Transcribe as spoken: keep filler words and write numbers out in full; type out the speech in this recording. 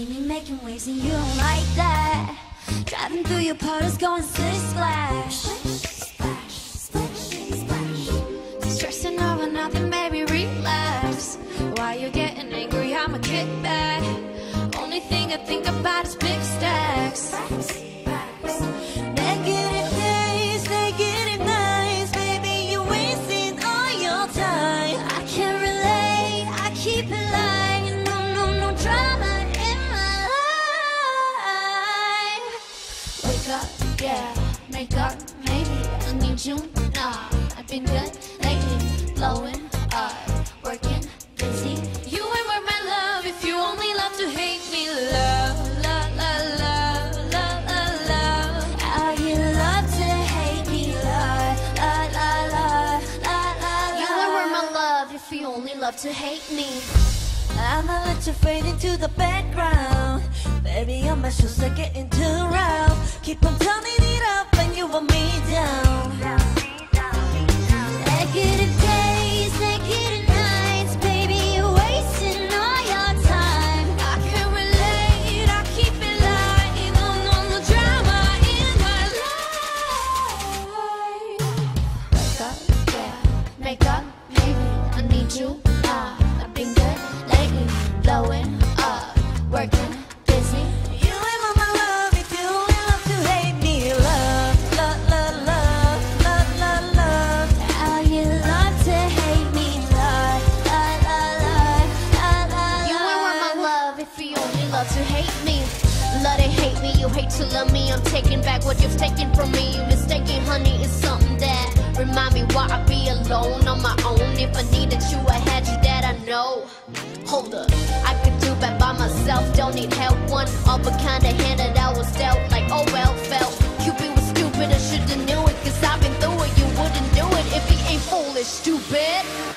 see me making waves and you don't like that. Driving through your puddles going splish splash. Splash, splash, splash. Stressing over nothing, baby, relax. While you're getting angry, I'ma kick back. Only thing I think about is big stacks. Negative days, negative nights, baby, you're wasting all your time. I can't relate, I keep it light. No, no, no drama in my life. Wake up, yeah, make up, maybe I need you now. I've been good lately, blowing up, working, busy. You ain't worth my love if you only love to hate me. Love, love, love, love, love, love, love. How you love to hate me. Love, love, love, love, love, love. You ain't worth my love if you only love to hate me. I'ma let you fade into the background. Baby, on my shoes are getting too rough. Keep on turning it up and you want me down. Negative days, negative nights, baby, you're wasting all your time. I can't relate, I keep it light. No, no, no drama in my life. Wake up, yeah, make up, maybe I need you now. I've been good lately, blowing up, working, busy. You ain't want my love if you only love to hate me. Love, love, love, love, love, love, love. How you love to hate me. Love, love, love, love, love, love. You ain't want my love if you only love to hate me. Love to hate me, you hate to love me. I'm taking back what you've taken from me. You mistaken, honey, is something that remind me why I be alone on my own. If I needed you, I had you, that I know. Hold up, I could do bad by myself, don't need help. One of a kind of hand that I was dealt, like oh well, felt. Cupid was stupid, I should've knew it, cause I've been through it. You wouldn't do it if he ain't foolish, stupid.